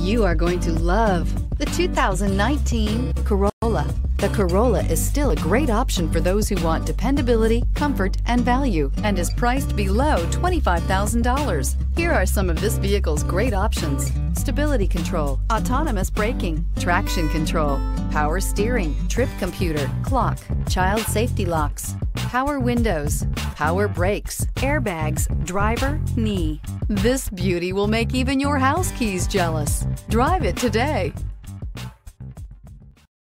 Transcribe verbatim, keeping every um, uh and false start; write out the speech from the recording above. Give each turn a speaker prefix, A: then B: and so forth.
A: You are going to love the two thousand nineteen Corolla. The Corolla is still a great option for those who want dependability, comfort, and value, and is priced below twenty-five thousand dollars. Here are some of this vehicle's great options: stability control, autonomous braking, traction control, power steering, trip computer, clock, child safety locks, power windows, power brakes, airbags, driver, knee. This beauty will make even your house keys jealous. Drive it today.